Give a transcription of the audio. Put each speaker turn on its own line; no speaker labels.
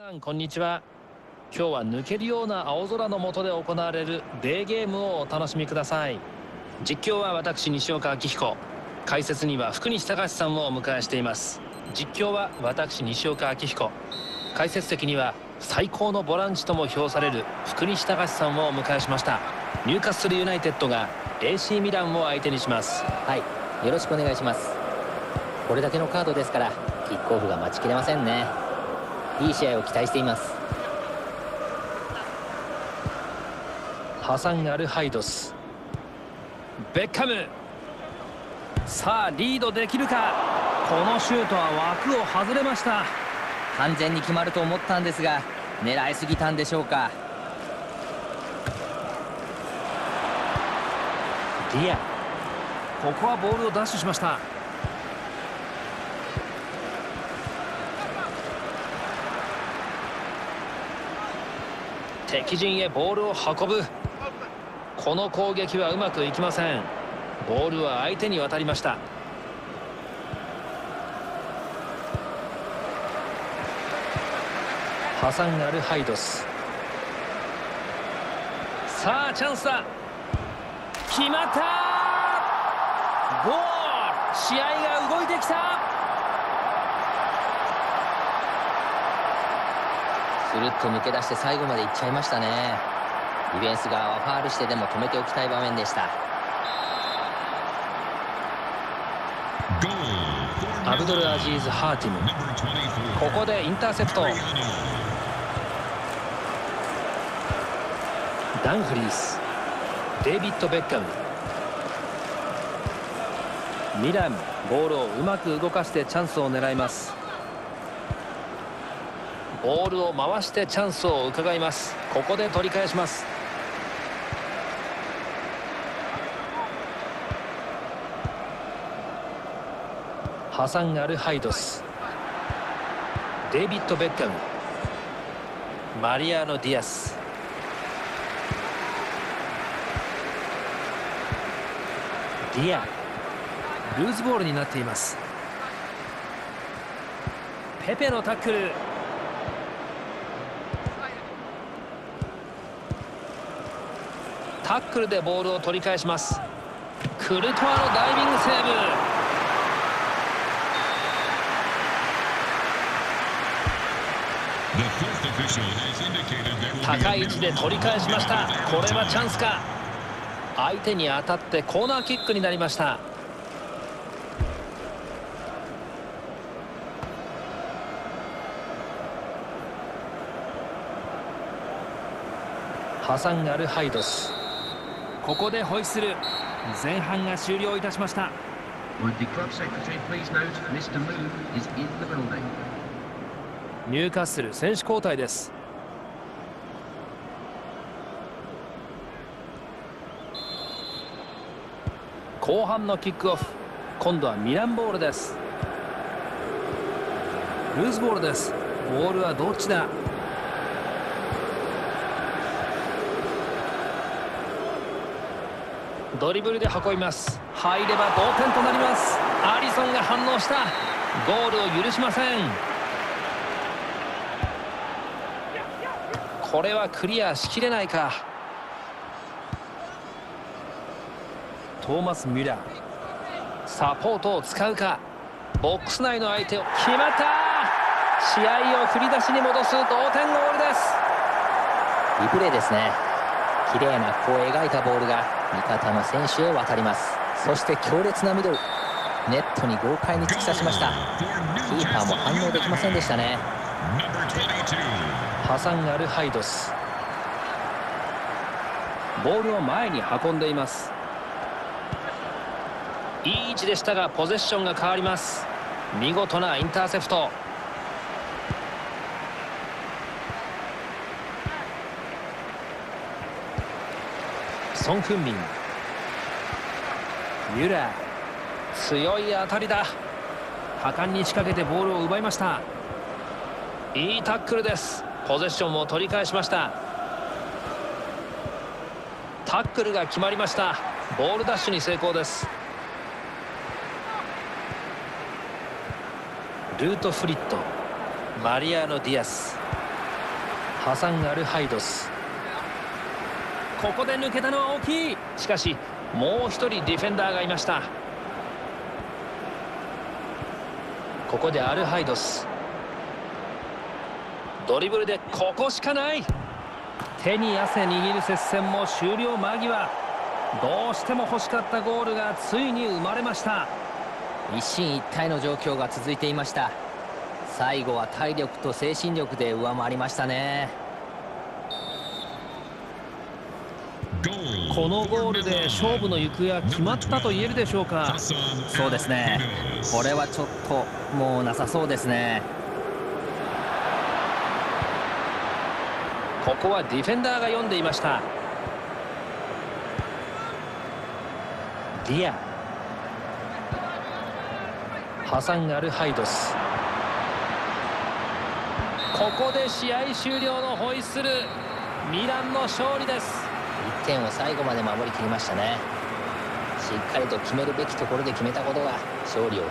こんにちは。今日は抜けるような青空の下で行われるデーゲームをお楽しみください。実況は私西岡明彦、解説には福西隆さんをお迎えしています。実況は私西岡明彦、解説席には最高のボランチとも評される福西隆さんをお迎えしました。ニューカッスルユナイテッドが AC ミランを相手にします。
はい、よろしくお願いします。これだけのカードですからキックオフが待ちきれませんね。いい試合を期待しています。
ハサン・アルハイドス、ベッカム、さあリードできるか。このシュートは枠を外れました。
完全に決まると思ったんですが狙いすぎたんでしょうか。
ディア、ここはボールをダッシュしました。敵陣へボールを運ぶ。この攻撃はうまくいきません。ボールは相手に渡りました。ハサン・アルハイドス、さあチャンスだ。決まった。ゴール。試合が動いてきた。
スルッと抜け出して最後までいっちゃいましたね。ディフェンス側はファールしてでも止めておきたい場面でした。
アブドルアジーズ・ハーティム、ここでインターセプト。ダンフリース、デイビッド・ベッカム、ミラン、ボールをうまく動かしてチャンスを狙います。ボールを回してチャンスを伺います。ここで取り返します。ハサン・アルハイドス、デイビッド・ベッカム、マリアーノ・ディアス、ディア、ルーズボールになっています。ペペのタックル。タックルでボールを取り返します。クルトワのダイビングセーブ。高い位置で取り返しました。これはチャンスか。相手に当たってコーナーキックになりました。ハサン・アルハイドス、ここでホイッスル。前半が終了いたしました。ニューカッスル選手交代です。後半のキックオフ、今度はミランボールです。ルーズボールです。ボールはどっちだ。ドリブルで運びます。入れば同点となります。アリソンが反応した。ゴールを許しません。これはクリアしきれないか。トーマス・ミュラー、サポートを使うか。ボックス内の相手を決まった。試合を振り出しに戻す同点ゴールです。
リプレーですね。綺麗な弧を描いたボールが味方の選手へ渡ります。そして強烈なミドル、ネットに豪快に突き刺しました。キーパーも反応できませんでしたね。
ハサン・アルハイドス、ボールを前に運んでいます。いい位置でしたがポゼッションが変わります。見事なインターセプト。ソン・フンミン、ミュラー、強い当たりだ。果敢に仕掛けてボールを奪いました。いいタックルです。ポゼッションを取り返しました。タックルが決まりました。ボールダッシュに成功です。ルート・フリット、マリアーノ・ディアス、 ハサン・アルハイドス。ここで抜けたのは大きい。しかしもう一人ディフェンダーがいました。ここでアルハイドス、ドリブルでここしかない。手に汗握る接戦も終了間際、どうしても欲しかったゴールがついに生まれました。
一進一退の状況が続いていました。最後は体力と精神力で上回りましたね。
このゴールで勝負の行方は決まったと言えるでしょうか。
そうですね、これはちょっともうなさそうですね。
ここはディフェンダーが読んでいました。ディア、ハサン・アルハイドス。ここで試合終了のホイッスル。ミランの勝利です。
1点を最後まで守りきりましたね。しっかりと決めるべきところで決めたことが勝利を